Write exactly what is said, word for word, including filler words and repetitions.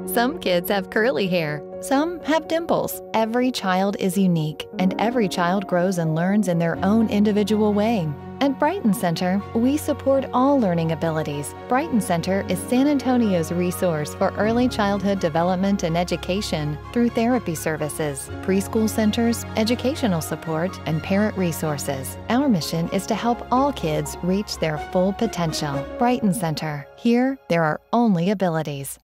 Some kids have curly hair. Some have dimples. Every child is unique, and every child grows and learns in their own individual way. At Brighton Center, we support all learning abilities. Brighton Center is San Antonio's resource for early childhood development and education through therapy services, preschool centers, educational support, and parent resources. Our mission is to help all kids reach their full potential. Brighton Center. Here, there are only abilities.